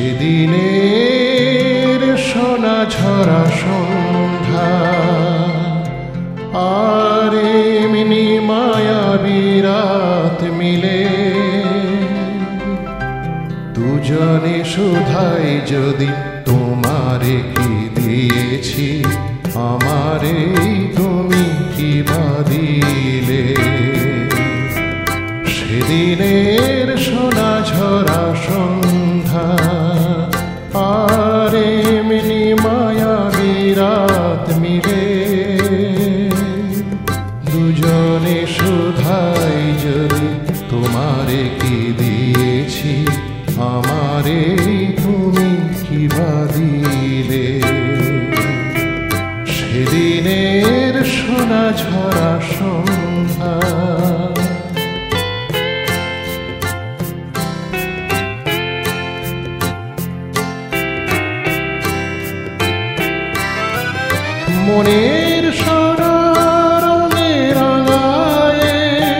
সেদিনের সোনা ঝরা সন্ধ্যা আর এমনি মায়াবী রাত মিলে দুজনে শুধাই যদি তোমারে কি দিয়েছি আমারে তুমি কি বা দিলে। সেদিনের সোনা ঝরা সন্ধ্যা আর এমনি মায়াবী রাত মিলে দুজনে শুধাই যদি তোমারে কি দিয়েছি আমারে তুমি কি বা দিলে। সেদিনের সোনা ঝরা সন্ধ্যা মনের সোনা রঙে রাঙায়ে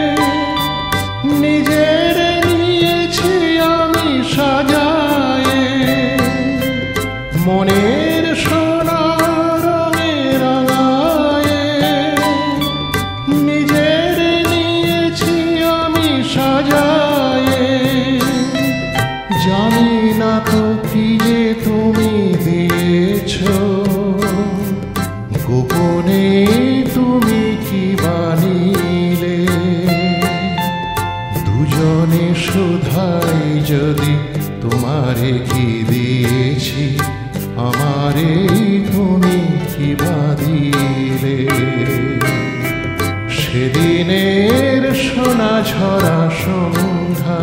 নিজের নিয়েছি আমি সাজায়ে। মনের সোনা রঙে রাঙায়ে নিজের নিয়েছি আমি সাজায়ে। জানি না তো কি যে তুমি দিয়েছো গোপনে তুমি কি বানিলে। দুজনে শুধাই যদি তোমারে কি দিয়েছি আমারে তুমি কি বা দিলে। সেদিনের সোনা ঝরা সন্ধ্যা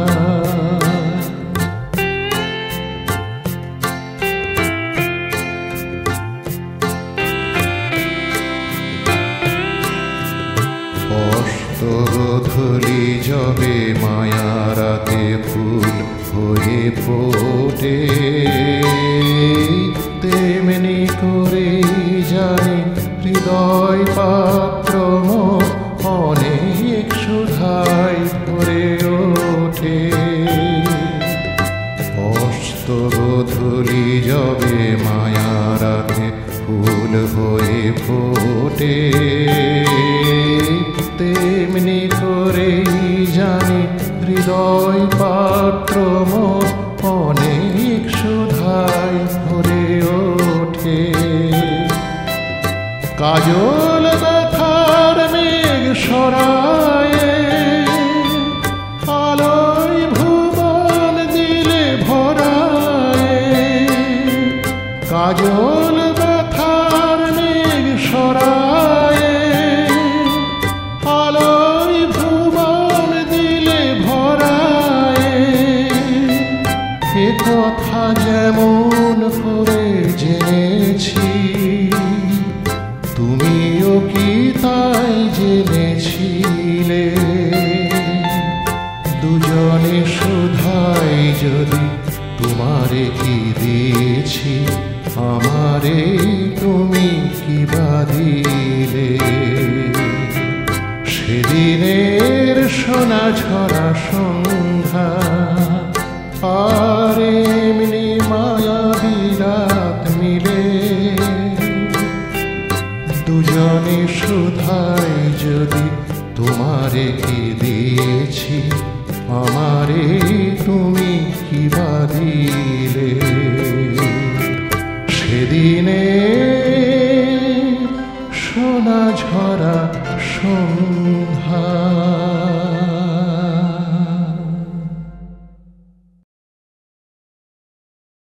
গোধূলি যবে মায়া রাতে ফুল হয়ে ফোটে তেমনি করে জানি হৃদয় পাত্র অনেক সুধাই ভরে ওঠে। অস্ত গোধূলি যবে মায়া রাতে ফুল হয়ে ফোটে তেমনি করে জানি হৃদয় পাত্র অনেক সুধাই ভরে ওঠে। কাজল ব্যথার মেঘ সরায়ে আলোয় ভুবন দিলে ভরায়ে। কাজল ব্যথার মেঘ সরায়ে আলোয় ভুবন দিলে ভরায়ে। এ কথা যেমন করে জেনেছি তুমিও কি তাই জেনেছিলে। দুজনে শুধাই যদি তোমারে কি দিয়েছি আমারে তুমি কি বা দিলে। সেদিনের সোনা ঝরা সন্ধ্যা আর এমনি মায়াবী রাত মিলে দুজনে শুধাই যদি তোমারে কি দিয়েছি আমারে তুমি কি বা দিলে। সেদিনের সোনা ঝরা সন্ধ্যা।